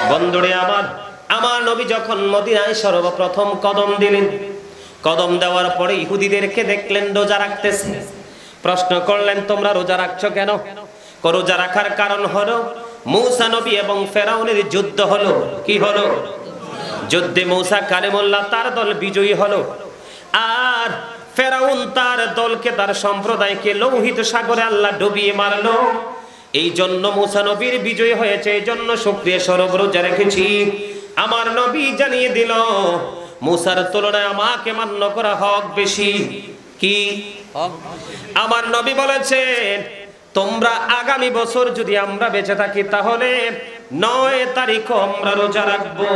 বন্ধুরে আমার নবী যখন মদিনায় সর্বপ্রথম কদম দিলেন, কদম দেওয়ার পরে ইহুদিদেরকে দেখলেন রোজা রাখতেছে। প্রশ্ন করলেন, তোমরা রোজা রাখছো কেন? রোজা রাখার কারণ হলো মূসা নবী এবং ফেরাউনের যুদ্ধ হলো। কি হলো? যুদ্ধে মূসা কালিমুল্লাহ তার দল বিজয়ী হলো, আর ফেরাউন তার দলকে, তার সম্প্রদায়কে লোহিত সাগরে আল্লাহ ডুবিয়ে মারলো। এই জন্য মূসা নবীর বিজয় হয়েছে, এই জন্য শুকরিয়া স্বরূপ রোজা রেখেছি। আমার নবী জানিয়ে দিল, মূসার তুলনায় আমাকে মান্য করা হক বেশি। কি? আমার নবী বলেছেন, তোমরা আগামী বছর যদি আমরা বেঁচে থাকি তাহলে 9 তারিখ আমরা রোজা রাখবো।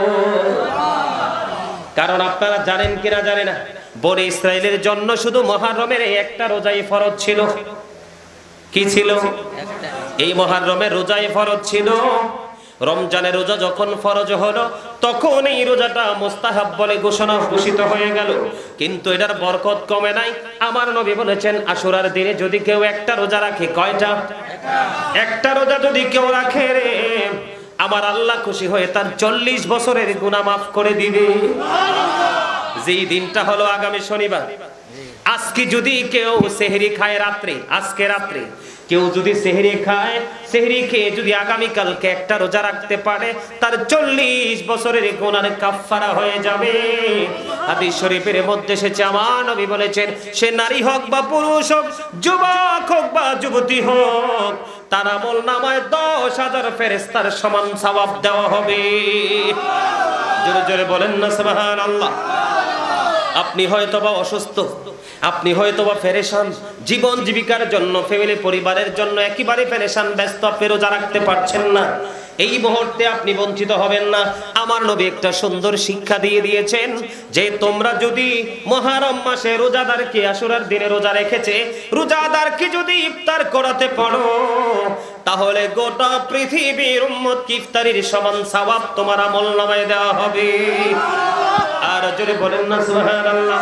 কারণ আপনারা জানেন কিনা জানে না, বনি ইসরায়েলের জন্য শুধু মুহররমের একটা রোজাই ফরজ ছিল। কি ছিল? এই মুহররমের রোজাই ফরজ ছিল। রমজানের রোজা যখন ফরজ হলো তখন এই রোজাটা মুস্তাহাব বলে ঘোষিত হয়ে গেল, কিন্তু এটার বরকত কমে নাই। আমার নবী বলেছেন, আশুরার দিনে যদি কেউ একটা রোজা রাখে, কয়টা? একটা রোজা যদি কেউ রাখে রে, আমার আল্লাহ খুশি হয়ে তার 40 বছরের গুনাহ মাফ করে দিবে। যেই দিনটা হলো আগামী শনিবার। আজকে যদি কেউ সেহরি খায় রাত্রে, আজকে রাত্রে কেউ যদি সেহরি খায়, সেহরি খেয়ে যদি আগামীকালকে একটা রোজা রাখতে পারে, তার 40 বছরের গুনার কাফফারা হয়ে যাবে। হাদিস শরীফের মধ্যে এসেছে, আমার নবী বলেছেন, সে নারী হোক বা পুরুষ হোক, যুবক হোক বা যুবতী হোক, তার আমলনামায় 10,000 ফেরেশতার সমান সওয়াব দেওয়া হবে। জোরে জোরে বলেন না সুবহানাল্লাহ। আপনি হয়তোবা অসুস্থ, আপনি হয়তোবা পেরেশান, জীবন জীবিকার জন্য, ফ্যামিলি পরিবারের জন্য একেবারে পেরেশান, ব্যস্ত, আপনি রোজা রাখতে পারছেন না। এই মুহূর্তে আপনি বঞ্চিত হবেন না। আমার নবী একটা সুন্দর শিক্ষা দিয়ে দিয়েছেন যে তোমরা যদি মুহররম মাসে রোজাদারকে, আশুরার দিনে রোজা রেখেছে, রোজাদারকে যদি ইফতার করাতে পারো, তাহলে গোটা পৃথিবীর উম্মতকে ইফতারির সমান সওয়াব তোমার আমলনামায় দেওয়া হবে। আর জোরে বলেন না সুবহানাল্লাহ।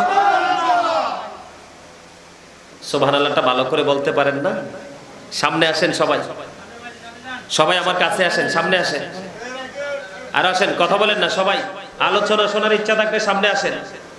সুবহানাল্লাহটা ভালো করে বলতে পারেন না? সামনে আসেন সবাই, সবাই আমার কাছে আসেন, সামনে আসেন, আর আসেন, কথা বলেন না সবাই। আলোচনা শোনার ইচ্ছা থাকলে সামনে আসেন।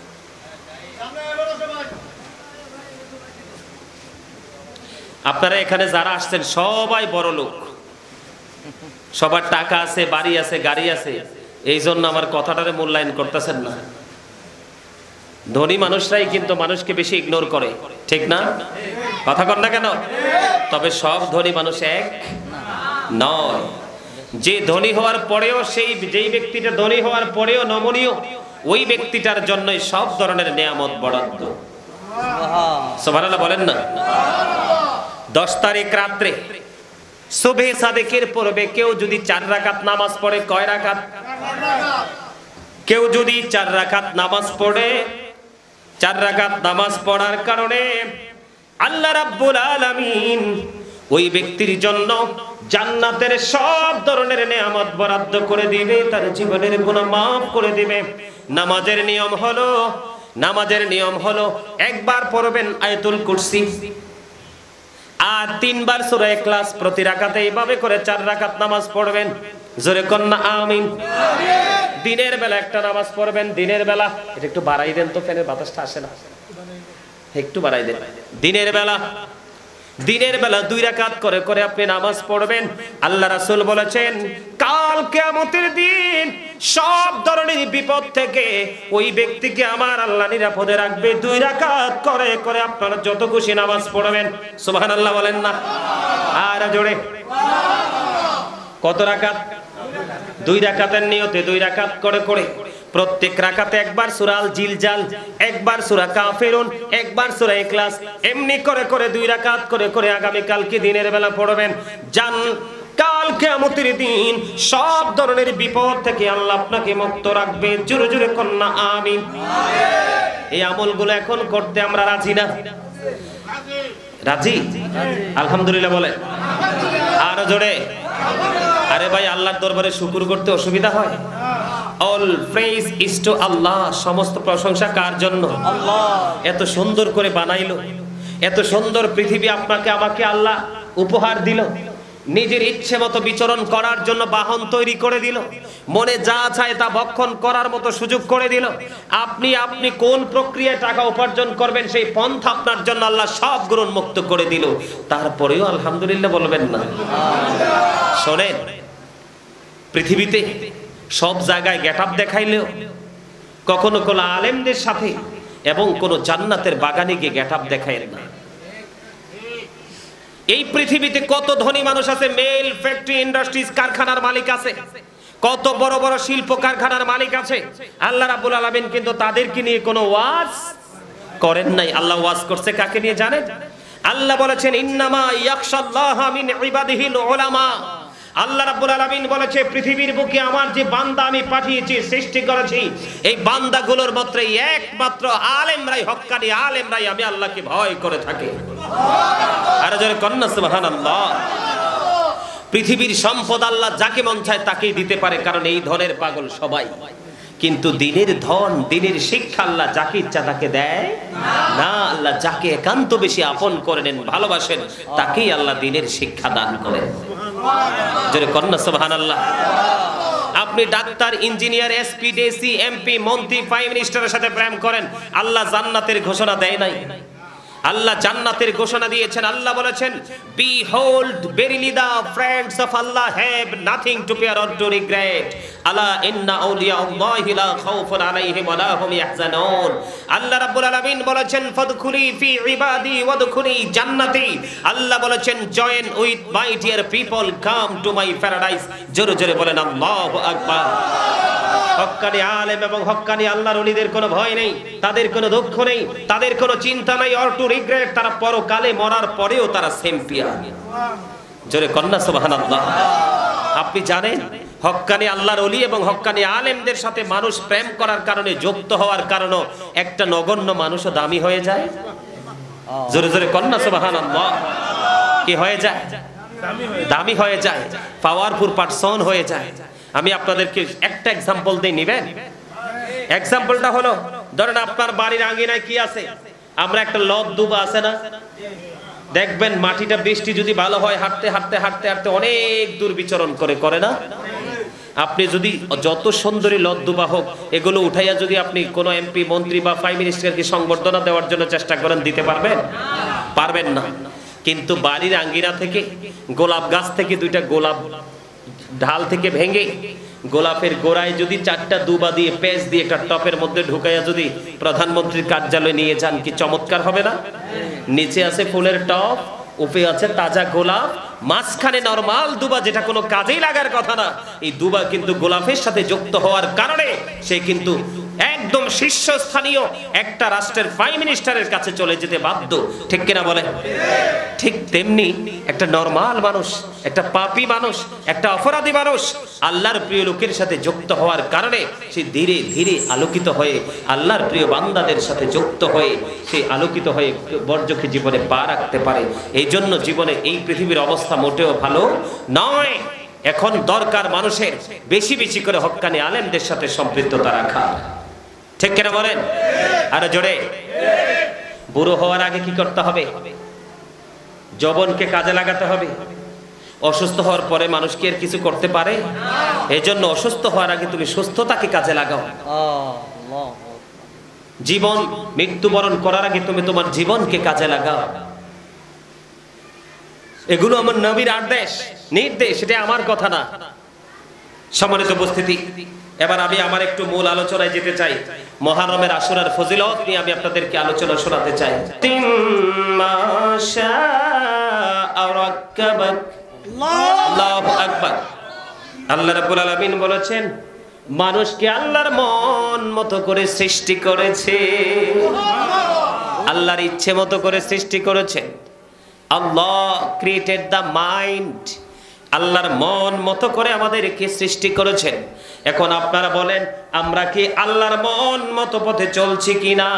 আপনারা এখানে যারা আসছেন সবাই বড় লোক, সবার টাকা আছে, বাড়ি আছে, গাড়ি আছে, এই জন্য আমার কথাটারে মূল্যায়ন করতেছেন না। ধনী মানুষরাই কিন্তু মানুষকে বেশি ইগনোর করে, ঠিক না? কথা কন না কেন? তবে সব ধনী মানুষ এক নয়। যে ধনী হওয়ার পরেও, যেই ব্যক্তিটা ধনী হওয়ার পরেও নমনীয়, ওই ব্যক্তিটার জন্যই সব ধরনের নিয়ামত বরাদ্দ। সুবহানাল্লাহ বলেন না। 10 তারিখ রাত্রে সুবহে সাদেকের পূর্বে কেউ যদি 4 রাকাত নামাজ পড়ে, কয় রাকাত? কেউ যদি 4 রাকাত নামাজ পড়ে, 4 রাকাত নামাজ পড়ার কারণে আল্লাহ রাব্বুল আলামিন ওই ব্যক্তির জন্য জান্নাতের সব ধরনের নিয়ামত বরাদ্দ করে দিবে, তার জীবনের গুনাহ মাফ করে দিবে। নামাজের নিয়ম হলো একবার পড়বেন আয়াতুল কুরসি আর 3 বার সূরা ইখলাস প্রতি রাকাতে। এইভাবে করে 4 রাকাত নামাজ পড়বেন। জোরে কন্না আমিন। দিনের বেলা একটা নামাজ পড়বেন, দিনের বেলা। এটা একটু বাড়াই দেন তো, ফ্যানের বাতাসটা আসে না, একটু বাড়াই দেন। দিনের বেলা 2 রাকাত করে করে আপনি নামাজ পড়বেন। আল্লাহ রাসূল বলেছেন, কাল কিয়ামতের দিন সব ধরনের বিপদ থেকে ওই ব্যক্তিকে আমার আল্লাহ নিরাপদে রাখবে। 2 রাকাত করে করে আপনারা যত খুশি নামাজ পড়বেন। সুবহানাল্লাহ বলেন না? আর জোরে। কত রাকাত? 2 রাকাতের নিয়তে 2 রাকাত করে করে প্রত্যেক রাকাতে একবার সূরা আল জিলজাল, একবার সূরা কাফিরুন, একবার সূরা ইখলাস, এমনি করে করে 2 রাকাত করে করে আগামী কালকে দিনের বেলা পড়বেন। কাল কিয়ামতের দিন সব ধরনের বিপদ থেকে আল্লাহ আপনাকে মুক্ত রাখবে। জোরে জোরে কন্না আমিন। এই আমলগুলো এখন করতে আমরা রাজি না? রাজি? আলহামদুলিল্লাহ বলে। আর জোরে। আরে ভাই, আল্লাহর দরবারে শুকর করতে অসুবিধা হয়? All praise is to Allah. সমস্ত প্রশংসা কার জন্য? আল্লাহ। এত সুন্দর করে বানাইলো, এত সুন্দর পৃথিবী আপনাকে আমাকে আল্লাহ উপহার দিল। নিজের ইচ্ছে মতো বিচরণ করার জন্য বাহন তৈরি করে দিল, মনে যা চায় তা ভক্ষণ করার মতো সুযোগ করে দিল। আপনি কোন প্রক্রিয়ায় টাকা উপার্জন করবেন সেই পন্থা আপনার জন্য আল্লাহ সবগুলো মুক্ত করে দিল, তারপরেও আলহামদুলিল্লাহ বলবেন না? শোনেন, পৃথিবীতে সব জায়গায় গেটআপ দেখাইলেও কখনো কোনো আলেমদের সাথে এবং কোনো জান্নাতের বাগানে গিয়ে গেটআপ দেখায় না। এই পৃথিবীতে কত ধনী মানুষ আছে, মেল ফ্যাক্টরি ইন্ডাস্ট্রিজ কারখানার মালিক আছে, কত বড় বড় শিল্প কারখানার মালিক আছে। আল্লাহ রাব্বুল আলামিন কিন্তু তাদেরকে নিয়ে কোনো ওয়াজ করেন নাই। আল্লাহ ওয়াজ করছে কাকে নিয়ে জানেন? আল্লাহ বলেছেন ইন্নামা ইয়াখশাল্লাহা মিন ইবাদিহিল উলামা। আল্লাহ রাব্বুল আলামিন বলেছে পৃথিবীর বুকে আমার যে বান্দা আমি পাঠিয়েছি, সৃষ্টি করেছি, এই বান্দাগুলোর একমাত্র আলেমরাই, হক্কানি আলেমরাই আমি আল্লাহকে ভয় করে থাকে। আর যারা কন্যা সুবহানাল্লাহ। পৃথিবীর সম্পদ আল্লাহ যাকে মন চায় তাকেই দিতে পারে, কারণ এই ধনের পাগল সবাই। কিন্তু দিনের ধন, দিনের শিক্ষা আল্লাহ যাকে ইচ্ছা তাকে দেয় না। আল্লাহ যাকে একান্ত বেশি আপন করে নেন, ভালোবাসেন, তাকেই আল্লাহ দিনের শিক্ষা দান করেন। যারা কন্যা সুবহানাল্লাহ। আপনি doctor, engineer, SP, DC, MP, মন্ত্রী, প্রাইম মিনিস্টারের সাথে প্রেম করেন, আল্লাহ জান্নাতের ঘোষণা দেয় নাই? আল্লাহ জান্নাতের ঘোষণা দিয়েছেন। আল্লাহ বলেছেন behold verily the friends of Allah have nothing to fear or to regret. আলা ইন্না আউলিয়া আল্লাহি লা খাউফুন আলাইহিম ওয়া লা হুম ইয়াহজানুন। আল্লাহ রাব্বুল আলামিন বলেছেন ফাদখুলি ফি ইবাদি ওয়াদখুলি জান্নাতি। আল্লাহ বলেছেন join with my dear people, come to my paradise. জোরে জোরে বলেন আল্লাহু আকবার। হক্কানি আলেম এবং হক্কানি আল্লাহর ওলিদের কোনো ভয় নেই, তাদের কোনো দুঃখ নেই, তাদের কোনো চিন্তা নাই অর টু রিগ্রেট। তারা পরকালে মরার পরেও তারা চ্যাম্পিয়ন। জোরে কন্যা সুবহানাল্লাহ। আপনি জানেন হক্কানি আল্লাহর ওলি এবং হক্কানি আলেমদের সাথে মানুষ প্রেম করার কারণে, যুক্ত হওয়ার কারণে একটা নগণ্য মানুষও দামি হয়ে যায়। জোরে জোরে কন্যা সুবহানাল্লাহ। কি হয়ে যায়? দামি হয়ে যায়, পাওয়ারফুল পারসন হয়ে যায়। আমি আপনাদেরকে একটা এক্সাম্পল দিয়ে নিবেন। এক্সাম্পলটা হলো, ধরেন আপনার বাড়ির আঙ্গিনায় কি আছে? আমরা একটা লদ দুবা আছে না, দেখবেন মাটিটা বৃষ্টি যদি ভালো হয়, হাঁটতে হাঁটতে হাঁটতে হাঁটতে অনেক দূর বিচরণ করে না? আপনি যদি যত সুন্দরী লদ দুবা হোক, এগুলো উঠাইয়া যদি আপনি কোনো এমপি, মন্ত্রী বা প্রাইম মিনিস্টারকে সংবর্ধনা দেওয়ার জন্য চেষ্টা করেন, দিতে পারবেন? পারবেন না। কিন্তু বাড়ির আঙ্গিনা থেকে, গোলাপ গাছ থেকে দুইটা গোলাপ ঢাল থেকে ভেঙে গোলাপের গোড়ায় যদি 4টা দুবা দিয়ে পেঁচ দিয়ে একটা টপের মধ্যে ঢুকাইয়া যদি প্রধানমন্ত্রীর কার্যালয়ে নিয়ে যান, কি চমৎকার হবে না? নিচে আছে ফুলের টপ, উপরে আছে তাজা গোলাপ, মাঝখানে নরমাল দুবা, যেটা কোনো কাজেই লাগার কথা না। এই দুবা কিন্তু গোলাপের সাথে যুক্ত হওয়ার কারণে সে কিন্তু একদম শীর্ষস্থানীয় একটা রাষ্ট্রের প্রাইম মিনিস্টারের কাছে চলে যেতে বাধ্য। ঠিক কিনা বলে? ঠিক তেমনি একটা নরমাল মানুষ, একটা পাপী মানুষ, একটা অপরাধী মানুষ আল্লাহর প্রিয় লোকের সাথে যুক্ত হওয়ার কারণে সে ধীরে ধীরে আলোকিত হয়ে, আল্লাহর প্রিয় বান্দাদের সাথে যুক্ত হয়ে সে আলোকিত হয়ে বর্জকে জীবনে পা রাখতে পারে। এই জন্য জীবনে এই পৃথিবীর অবস্থা মোটেও ভালো নয়। এখন দরকার মানুষের বেশি বেশি করে হক্কানি আলেমদের সাথে সম্পৃক্ততা রাখা। ঠিক কিনা বলেন? আরে জোরে। বুড়ো হওয়ার আগে কি করতে হবে? যৌবনকে কাজে লাগাতে হবে। অসুস্থ হওয়ার পরে মানুষ কি আর কিছু করতে পারে? এই জন্য অসুস্থ হওয়ার আগে তুমি সুস্থতাকে কাজে লাগাও। জীবন মৃত্যুবরণ করার আগে তুমি তোমার জীবনকে কাজে লাগাও। এগুলো আমার নবীর আদেশ, নির্দেশ, এটা আমার কথা না। সম্মানিত উপস্থিতি, এবার আমি আমার একটু মূল আলোচনায় যেতে চাই। মুহররমের আশুরার ফজিলত নিয়ে আমি আপনাদেরকে আলোচনা শোনাতে চাই। আল্লাহু আকবার। আল্লাহ রাব্বুল আলামিন বলেছেন মানুষকে আল্লাহর মন মতো করে সৃষ্টি করেছে, আল্লাহর ইচ্ছে মতো করে সৃষ্টি করেছে। Allah created the mind. আল্লাহর মন মতো করে আমাদেরকে সৃষ্টি করেছেন। এখন আপনারা বলেন আমরা কি আল্লাহর মন মতো পথে চলছি কিনা?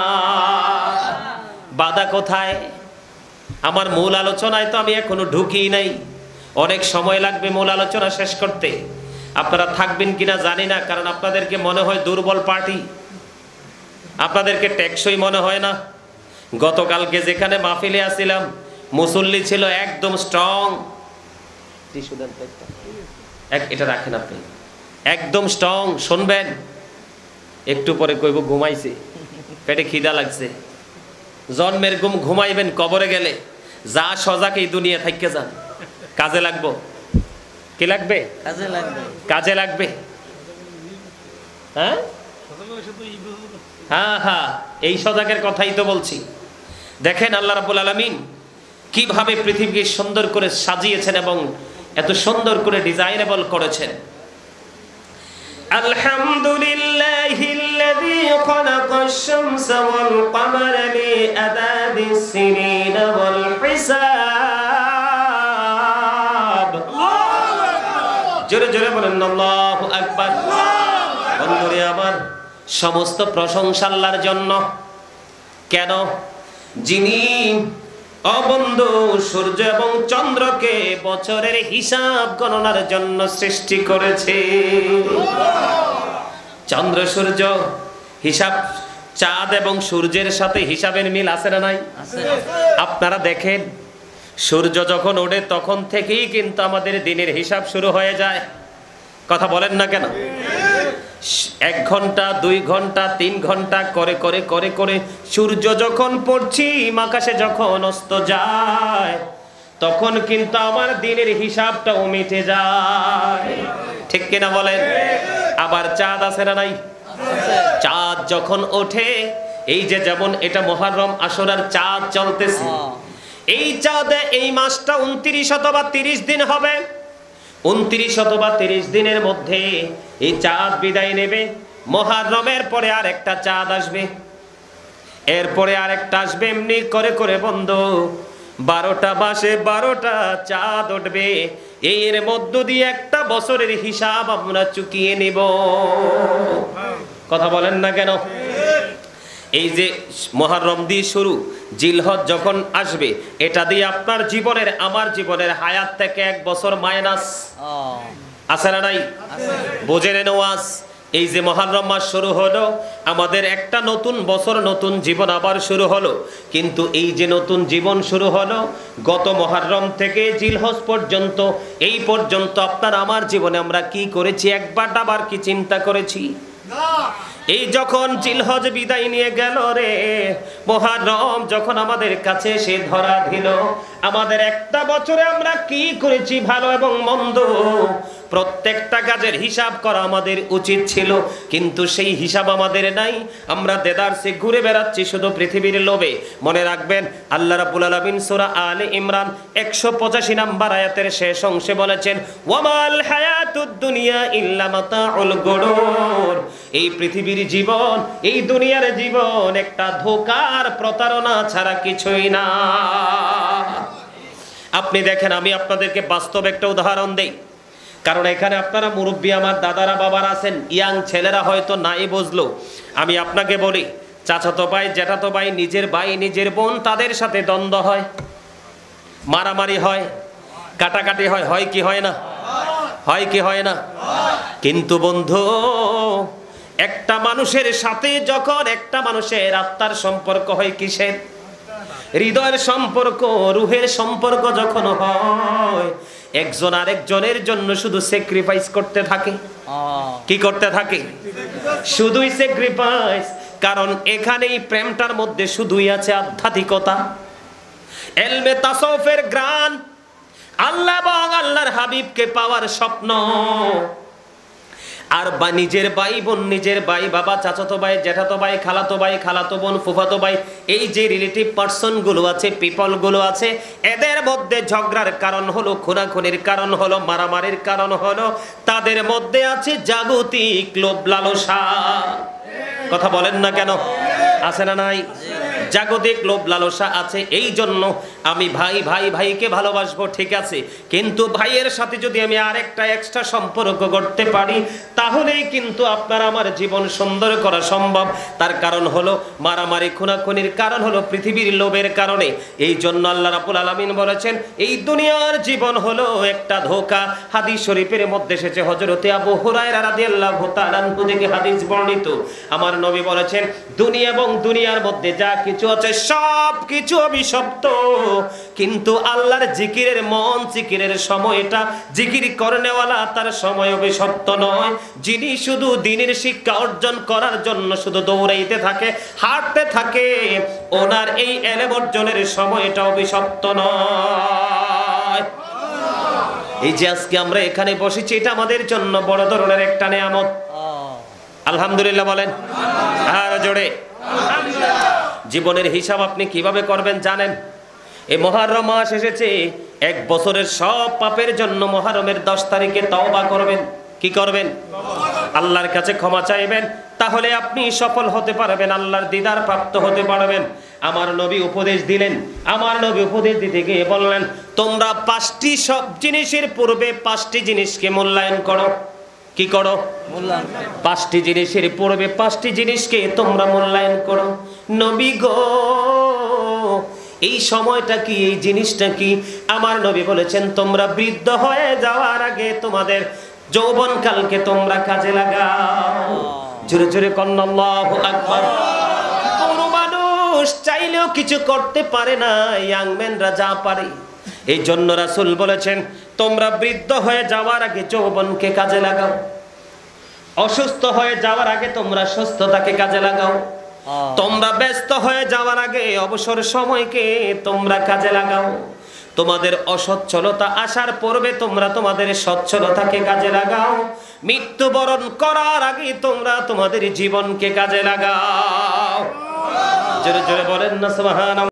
বাধা কোথায়? আমার মূল আলোচনায় তো আমি এখনো ঢুকি নাই, অনেক সময় লাগবে মূল আলোচনা শেষ করতে। আপনারা থাকবেন কিনা জানি না, কারণ আপনাদেরকে মনে হয় দুর্বল পার্টি, আপনাদেরকে টেকসই মনে হয় না। গতকালকে যেখানে মাহফিলে আসছিলাম মুসল্লি ছিল একদম স্ট্রং, টিস্যু দেন তো এটা রাখেন আপনি, একদম স্ট্রং। শুনবেন, একটু পরে কইব ঘুমাইছে, পেটে খিদা লাগছে। জন্মের ঘুম ঘুমাইবেন কবরে গেলে, যা সজাগ এই দুনিয়া থাইকে যান, কাজে লাগবো। কি লাগবে? কাজে লাগবে। হ্যাঁ হ্যাঁ হ্যাঁ, এই সজাগের কথাই তো বলছি। দেখেন আল্লাহ রাব্বুল আলামিন কিভাবে পৃথিবীকে সুন্দর করে সাজিয়েছেন এবং এত সুন্দর করে ডিজাইনেবল করেছেন। আলহামদুলিল্লাহিল্লাযী খালাকাশ শামসা ওয়াল কমারা লিআদাদিস সিনিনা ওয়াল হিসাব। জোরে জোরে বলেন আল্লাহু আকবার। বন্ধুরে আমার, সমস্ত প্রশংসা আল্লাহর জন্য। কেন? যিনি অবন্ধু সূর্য এবং চন্দ্রকে বছরের হিসাব গণনার জন্য সৃষ্টি করেছে। চন্দ্র সূর্য হিসাব, চাঁদ এবং সূর্যের সাথে হিসাবের মিল আছে না নাই? আপনারা দেখেন, সূর্য যখন ওঠে তখন থেকেই কিন্তু আমাদের দিনের হিসাব শুরু হয়ে যায়। কথা বলেন না কেন? 1 ঘন্টা 2 ঘন্টা 3 ঘন্টা করে করে করে করে সূর্য যখন পশ্চিম আকাশে যখন অস্ত যায়, তখন কিন্তু আমার দিনের হিসাবটাও মিটে যায়। ঠিক কিনা বলেন? আবার চাঁদ আছে না নাই? চাঁদ যখন ওঠে, এই যে যেমন এটা মুহররম আশুরার চাঁদ চলতেছে, এই চাঁদে এই মাসটা 29 অথবা 30 দিন হবে। 29 অথবা 30 দিনের মধ্যে এই চাঁদ বিদায় নেবে। মুহররমের পরে আর একটা চাঁদ আসবে, এরপরে আরেকটা আসবে। এমনি করে করে বন্ধু 12টা মাসে 12টা চাঁদ উঠবে। এর মধ্য দিয়ে একটা বছরের হিসাব আমরা চুকিয়ে নেব। কথা বলেন না কেন? এই যে মুহররম দিয়ে শুরু, জিলহজ যখন আসবে, এটা দিয়ে আপনার জীবনের, আমার জীবনের হায়াত থেকে 1 বছর মাইনাস আছে না নাই? বোঝেন ওয়াজ? এই যে মুহররম মাস শুরু হলো, আমাদের একটা নতুন বছর, নতুন জীবন আবার শুরু হলো। কিন্তু এই যে নতুন জীবন শুরু হলো, গত মুহররম থেকে জিলহজ পর্যন্ত, এই পর্যন্ত আপনার আমার জীবনে আমরা কি করেছি? একবার আবার কি চিন্তা করেছি? এই যখন জিলহজ বিদায় নিয়ে গেল রে, মুহররম যখন আমাদের কাছে এসে ধরা দিল, আমাদের একটা বছরে আমরা কি করেছি ভালো এবং মন্দ, প্রত্যেকটা কাজের হিসাব করা আমাদের উচিত ছিল। কিন্তু সেই হিসাব আমাদের নাই। আমরা দেদারসে ঘুরে বেড়াচ্ছি শুধু পৃথিবীর লোভে। মনে রাখবেন, আল্লাহ রাব্বুল আলামিন সূরা আলে ইমরান 185 নম্বর আয়াতের শেষ অংশে বলেছেন, ওয়ামাল হায়াতুদ দুনিয়া ইল্লা মাতাউল গুরুর। এই পৃথিবীর জীবন, এই দুনিয়ার জীবন একটা ধোঁকার প্রতারণা ছাড়া কিছুই না। আপনি দেখেন, আমি আপনাদেরকে বাস্তব একটা উদাহরণ দেই, কারণ এখানে আপনারা মুরব্বী, আমার দাদারা বাবারা আছেন, ইয়াং ছেলেরা হয়তো নাই বুঝলো। আমি আপনাকে বলি, চাচাতো ভাই, জ্যাঠাতো ভাই, নিজের ভাই নিজের বোন, তাদের সাথে দ্বন্দ্ব হয়, মারামারি হয়, কাটাকাটি হয়, হয় কি হয় না? হয় কি হয় না? কিন্তু বন্ধু, একটা মানুষের সাথে যখন একটা মানুষের আত্মার সম্পর্ক হয়, কিসের? হৃদয়ের সম্পর্ক, রুহের সম্পর্ক যখন হয়, একজন আরেকজনের জন্য শুধু স্যাক্রিফাইস করতে থাকে। কি করতে থাকে? শুধুই স্যাক্রিফাইস। কারণ এখানেই প্রেমটার মধ্যে শুধুই আছে আধ্যাত্মিকতা, এলমে তাসাউফের গ্রান, আল্লাহ এবং আল্লাহর হাবিবকে পাওয়ার স্বপ্ন। আর নিজের ভাই বোন, নিজের ভাই বাবা, চাচাতো ভাই, জ্যাঠাতো ভাই, খালাতো ভাই, খালাতো বোন, ফুফাতো ভাই, এই যে রিলেটিভ পার্সন গুলো আছে, পিপল গুলো আছে, এদের মধ্যে ঝগড়ার কারণ হলো, খুনাখুনির কারণ হলো, মারামারির কারণ হলো, তাদের মধ্যে আছে জাগতিক লোভ লালসা। কথা বলেন না কেন? আছে না নাই? জাগতিক লোভ লালসা আছে। এই জন্য আমি ভাইকে ভালোবাসবো, ঠিক আছে, কিন্তু ভাইয়ের সাথে যদি আমি আরেকটা এক্সট্রা সম্পর্ক করতে পারি, তাহলেই কিন্তু আপনার আমার জীবন সুন্দর করা সম্ভব। তার কারণ হলো মারামারি, খুনাখুনির কারণ হলো পৃথিবীর লোভের কারণে। এই জন্য আল্লাহ রাব্বুল আলামিন বলেছেন, এই দুনিয়ার জীবন হলো একটা ধোঁকা। হাদিস শরীফের মধ্যে এসেছে, হযরতে আবু হুরায়রা রাদিয়াল্লাহু তাআলা আনহু থেকে হাদিস বর্ণিত, আমার নবী বলেছেন, দুনিয়া এবং দুনিয়ার মধ্যে যা কিছু কিছু আছে সব কিছু অভিশপ্ত, কিন্তু আল্লাহর জিকিরের মন, জিকিরের সময়টা, জিকির করনেওয়ালা তার সময় অভিশপ্ত নয়। যিনি শুধু দ্বীনের শিক্ষা অর্জন করার জন্য শুধু দৌড়াইতে থাকে, হাঁটতে থাকে, ওনার এই ইলম অর্জনের সময়টা অভিশপ্ত নয়। এই যে আজকে আমরা এখানে বসেছি, এটা আমাদের জন্য বড় ধরনের একটা নিয়ামত। আলহামদুলিল্লাহ বলেন আর জোরে। জীবনের হিসাব আপনি কিভাবে করবেন জানেন? এই মুহররম মাস এসেছে, এক বছরের সব পাপের জন্য মুহররমের 10 তারিখে তওবা করবেন। কি করবেন? আল্লাহর কাছে ক্ষমা চাইবেন, তাহলে আপনি সফল হতে পারবেন, আল্লাহর দিদার প্রাপ্ত হতে পারবেন। আমার নবী উপদেশ দিলেন, আমার নবী উপদেশ দিতে গিয়ে বললেন, তোমরা 5টি সব জিনিসের পূর্বে 5টি জিনিসকে মূল্যায়ন করো। কি করো? 5টি জিনিসের পূর্বে 5টি জিনিসকে তোমরা মূল্যায়ন করো। নবী গো, এই সময়টা কি, এই জিনিসটা কি? আমার নবী বলেছেন, তোমরা বৃদ্ধ হয়ে যাওয়ার আগে তোমাদের যৌবনকালকে তোমরা কাজে লাগাও। জোরে জোরে কন্না আল্লাহু আকবার। কোনো মানুষ চাইলেও কিছু করতে পারে না, ইয়াংম্যানরা যা পারে। এই জন্য রাসূল বলেছেন, তোমরা বৃদ্ধ হয়ে যাওয়ার আগে যৌবনকে কাজে লাগাও, অসুস্থ হয়ে যাওয়ার আগে তোমরা সুস্থতাকে কাজে লাগাও, তোমরা ব্যস্ত হয়ে যাওয়ার আগে অবসর সময়কে তোমরা কাজে লাগাও, তোমাদের অসচ্ছলতা আসার পূর্বে তোমরা তোমাদের সচ্ছলতাকে কাজে লাগাও, মৃত্যুবরণ করার আগে তোমরা তোমাদের জীবনকে কাজে লাগাও। জোরে জোরে বলেন না সুবহানাল্লাহ।